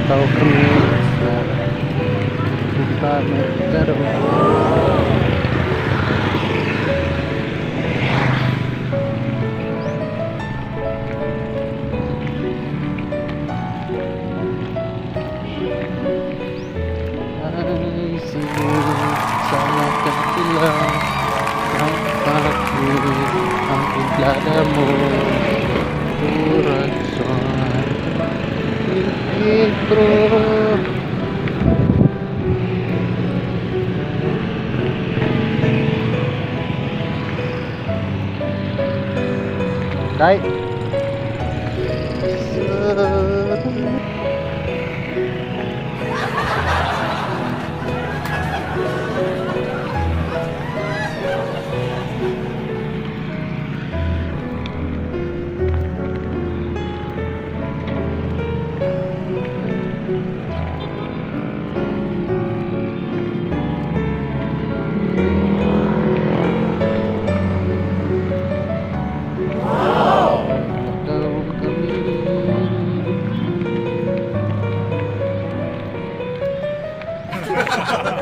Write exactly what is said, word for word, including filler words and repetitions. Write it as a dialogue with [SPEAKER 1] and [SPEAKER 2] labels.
[SPEAKER 1] tahu kami sa kita magkaroon. Ay siguro sana kabilang ang pagkakit ang iglada mo corazón dentro. Dai tahu kami.